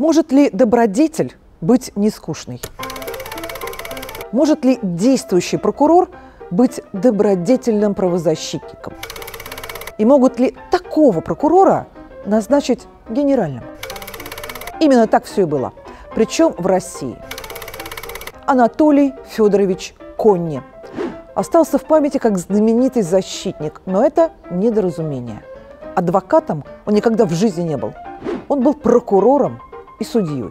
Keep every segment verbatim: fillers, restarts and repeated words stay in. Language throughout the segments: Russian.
Может ли добродетель быть нескучной? Может ли действующий прокурор быть добродетельным правозащитником? И могут ли такого прокурора назначить генеральным? Именно так все и было. Причем в России. Анатолий Федорович Конни остался в памяти как знаменитый защитник, но это недоразумение. Адвокатом он никогда в жизни не был. Он был прокурором и судьей.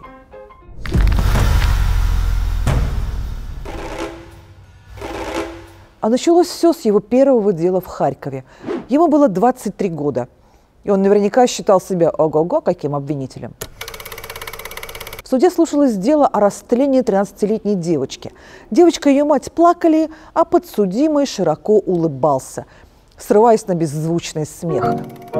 А началось все с его первого дела в Харькове. Ему было двадцать три года, и он наверняка считал себя ого-го каким обвинителем. В суде слушалось дело о растлении тринадцатилетней девочки. Девочка и ее мать плакали, а подсудимый широко улыбался, срываясь на беззвучный смех.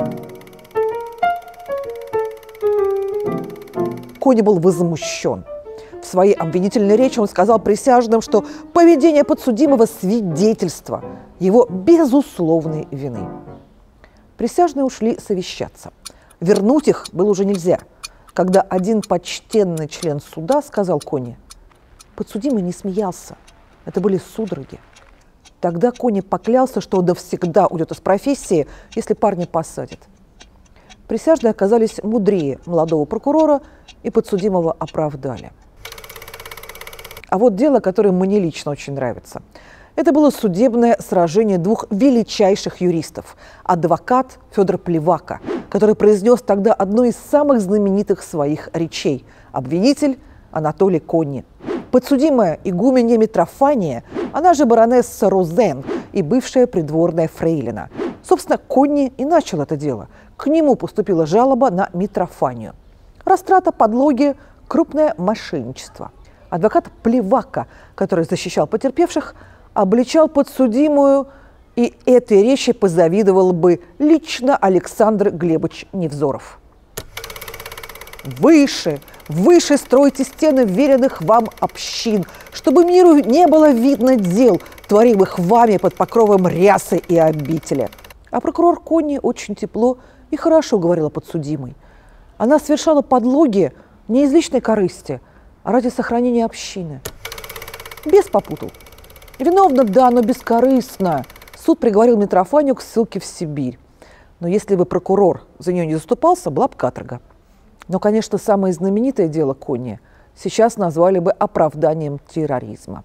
Конни был возмущен. В своей обвинительной речи он сказал присяжным, что поведение подсудимого – свидетельство его безусловной вины. Присяжные ушли совещаться. Вернуть их было уже нельзя, когда один почтенный член суда сказал Конни: подсудимый не смеялся, это были судороги. Тогда Конни поклялся, что он навсегда уйдет из профессии, если парня посадят. Присяжные оказались мудрее молодого прокурора и подсудимого оправдали. А вот дело, которое мне лично очень нравится. Это было судебное сражение двух величайших юристов. Адвокат Федор Плевака, который произнес тогда одну из самых знаменитых своих речей. Обвинитель Анатолий Конни. Подсудимая игуменья Митрофания, она же баронесса Розен и бывшая придворная фрейлина. Собственно, Конни и начал это дело. К нему поступила жалоба на Митрофанию. Растрата, подлоги, крупное мошенничество. Адвокат Плевака, который защищал потерпевших, обличал подсудимую, и этой речи позавидовал бы лично Александр Глебович Невзоров. «Выше, выше стройте стены веренных вам общин, чтобы миру не было видно дел, творимых вами под покровом рясы и обители». А прокурор Конни очень тепло и хорошо говорила подсудимой. Она совершала подлоги не из личной корысти, а ради сохранения общины. Бес попутал. Виновна, да, но бескорыстно. Суд приговорил Митрофанию к ссылке в Сибирь. Но если бы прокурор за нее не заступался, была бы каторга. Но, конечно, самое знаменитое дело Конни сейчас назвали бы оправданием терроризма.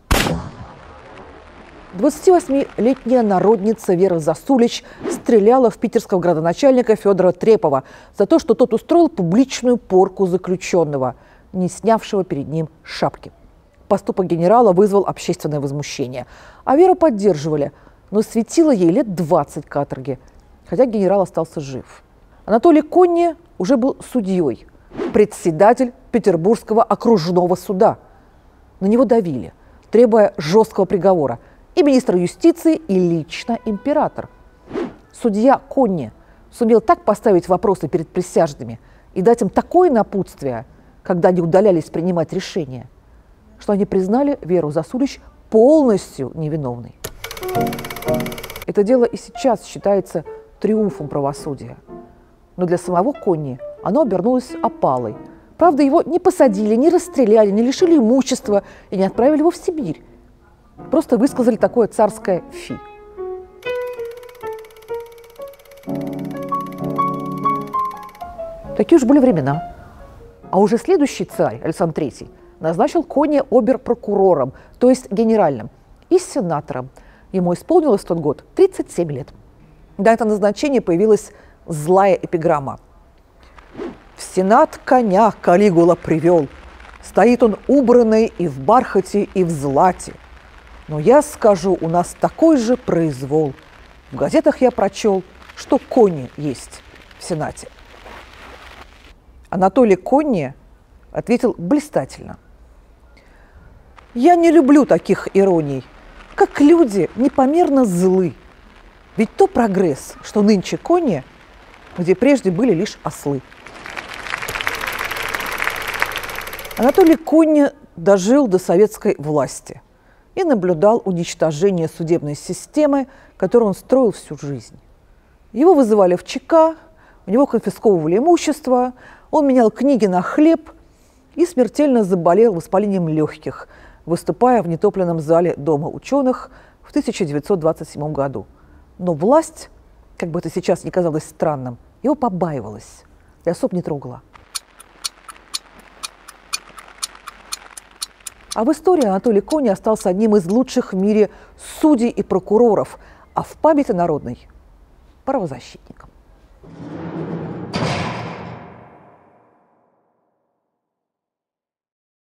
двадцативосьмилетняя народница Вера Засулич стреляла в питерского градоначальника Федора Трепова за то, что тот устроил публичную порку заключенного, не снявшего перед ним шапки. Поступок генерала вызвал общественное возмущение. А Веру поддерживали, но светило ей лет двадцать каторги, хотя генерал остался жив. Анатолий Конни уже был судьей, председатель Петербургского окружного суда. На него давили, требуя жесткого приговора. И министр юстиции, и лично император. Судья Конни сумел так поставить вопросы перед присяжными и дать им такое напутствие, когда они удалялись принимать решения, что они признали Веру Засулич полностью невиновной. Это дело и сейчас считается триумфом правосудия. Но для самого Конни оно обернулось опалой. Правда, его не посадили, не расстреляли, не лишили имущества и не отправили его в Сибирь. Просто высказали такое царское фи. Такие уж были времена. А уже следующий царь, Александр Третий, назначил Конни обер-прокурором, то есть генеральным, и сенатором. Ему исполнилось в тот год тридцать семь лет. До этого назначения появилась злая эпиграмма. «В сенат коня Калигула привел. Стоит он убранный и в бархате, и в злате. Но я скажу, у нас такой же произвол. В газетах я прочел, что Конни есть в Сенате». Анатолий Конни ответил блистательно. «Я не люблю таких ироний, как люди непомерно злы. Ведь то прогресс, что нынче Конни, где прежде были лишь ослы». Анатолий Конни дожил до советской власти и наблюдал уничтожение судебной системы, которую он строил всю жизнь. Его вызывали в ЧК, у него конфисковывали имущество, он менял книги на хлеб, и смертельно заболел воспалением легких, выступая в нетопленном зале Дома ученых в тысяча девятьсот двадцать седьмом году. Но власть, как бы это сейчас ни казалось странным, его побаивалась и особо не трогала. А в истории Анатолий Кони остался одним из лучших в мире судей и прокуроров, а в памяти народной – правозащитником.